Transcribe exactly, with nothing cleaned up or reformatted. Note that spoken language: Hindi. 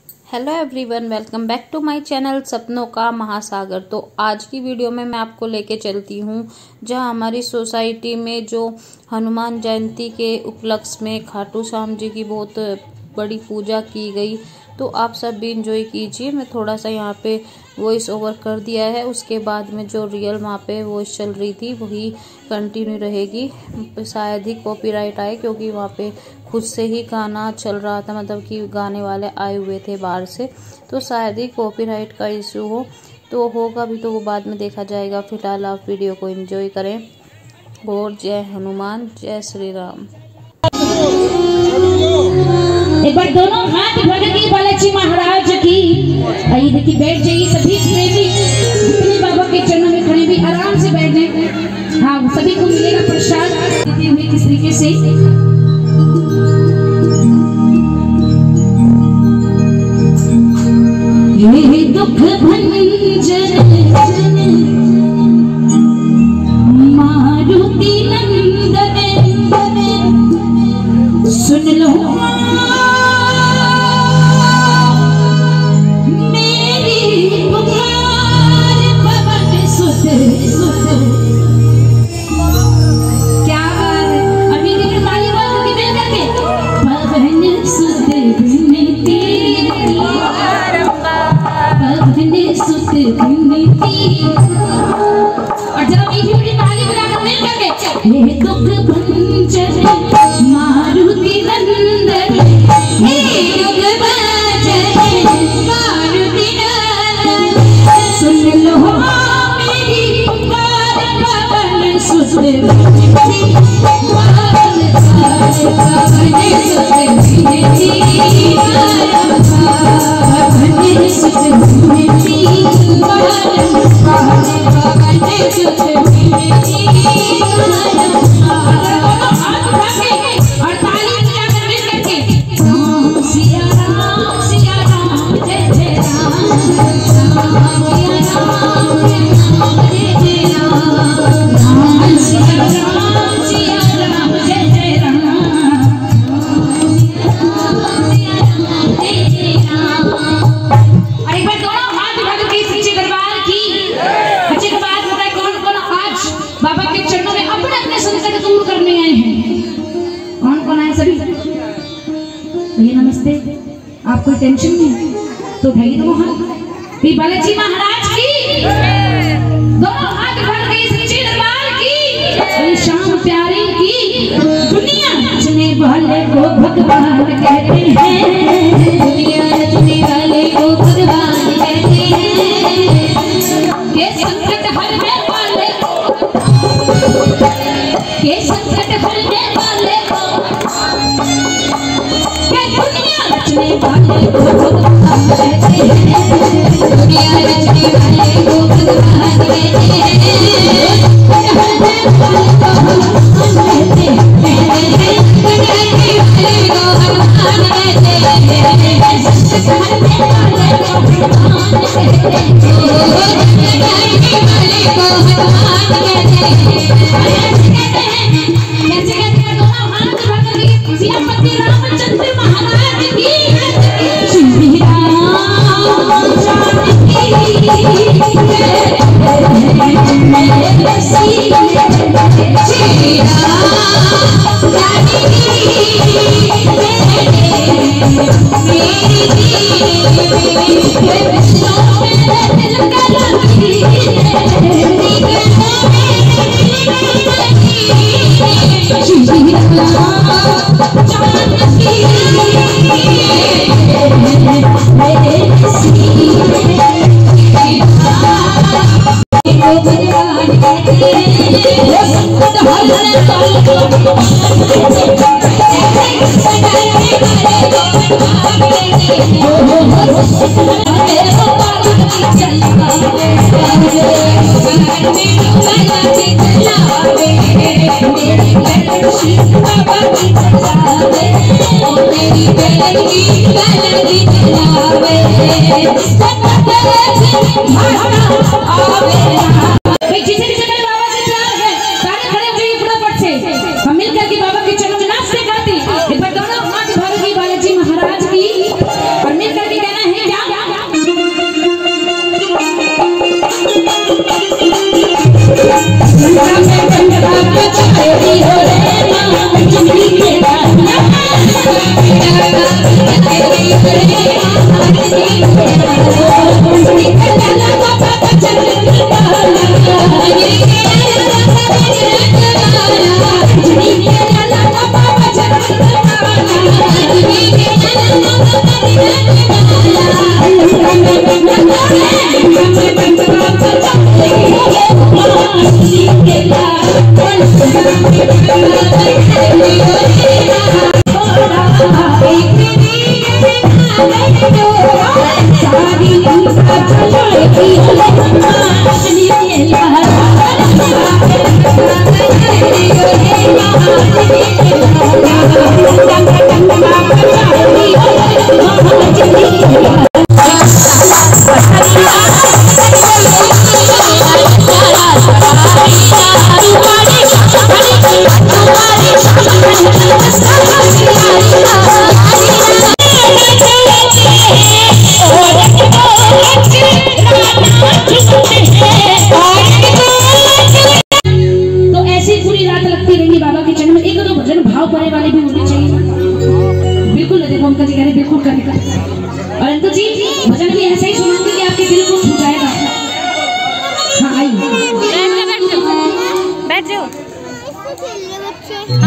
Hello everyone, welcome back to my channel सपनों का महासागर। तो आज की वीडियो में मैं आपको लेके चलती हूँ जहाँ हमारी सोसाइटी में जो हनुमान जयंती के उपलक्ष्य में खाटू श्याम जी की बहुत बड़ी पूजा की गई। तो आप सब भी इंजॉय कीजिए। मैं थोड़ा सा यहाँ पे वॉइस ओवर कर दिया है, उसके बाद में जो रियल वहाँ पे वॉइस चल रही थी वही कंटिन्यू रहेगी। शायद ही कॉपीराइट आए क्योंकि वहाँ पे खुद से ही गाना चल रहा था, मतलब कि गाने वाले आए हुए थे बाहर से, तो शायद ही कॉपीराइट का इशू हो। तो होगा भी तो वो बाद में देखा जाएगा। फिलहाल आप वीडियो को एंजॉय करें। और जय हनुमान, जय श्री राम। एक बार दोनों हाथ भर के बालाजी महाराज की। आइए देखिए, बैठ जाइए सभी प्रेमी, जितने बाबा के चरणों में खड़े भी आराम से बैठ जाए। हाँ, सभी को मिलेगा प्रसाद देते हुए किस तरीके से। ये दुख भंजन मारुति नंदन सुन लो मेरी पुकार पवन सुत सुत। क्या अभी देखिए माली बाबू की दिल करके पवन सुत विनती पवन सुत विनती। और जब मीठी मीठी ताली बजाकर मिल करके ये दुख भंजन मारुति नंदन, हे दुख भंजन मारुति नंदन सुन लो मेरी पुकार पवन सुत विनती पवन सुत विनती पवन सुत विनती और ताली बजाकर मिल करके राम सिया राम सिया राम जय जय राम राम सिया राम जय जय राम राम सिया राम सिया राम जय जय राम जय जय राम। और एक बार दोनों हाथ उठाकर के सच्चे दरबार की अच्छी बात बताए कौन कौन आज बाबा के चरणों में अपने अपने संकट दूर करने आए हैं। कौन कौन आए सभी? भैया नमस्ते। आप कोई टेंशन नहीं तो भाई दो हाथ भी बालाजी महाराज की, दोनों हाथ भर के सच्चे दरबार की, शाम प्यारी की। दुनिया रचने वाले को भगवान कहते हैं, दुनिया रचने वाले को भगवान कहते हैं। के संकट हरने वाले के संकट हरने वाले के दुनिया रचने वाले को भगवान कहते हैं, दुनिया रचने वाले को भगवान कहते हैं। हरने वाले को भगवान कहते हैं, बनाने वाले को भगवान कहते हैं, संकट हरने वाले को भगवान कहते हैं, बनाने वाले को भगवान कहते हैं। कैसे कहते हैं? दोनों हाथ भर के सियापति रामचंद्र महाराज की, श्री राम जानकी श्री राम जिसे जिसे मेरे बाबा से प्यार है सारे खड़े हो जाइए फटाफट से, हम मिलकर के बाबा के चरणों में नाचते गाते। एक बार दोनों हाथ भर के बालाजी महाराज की और मिलकर के कहना बिल्कुल करेगा। और अंकल जी भजन भी ऐसा ही सुनाऊंगी कि आपके दिल को छू जाएगा। हाँ आइए बैठ जाओ बैठ जाओ।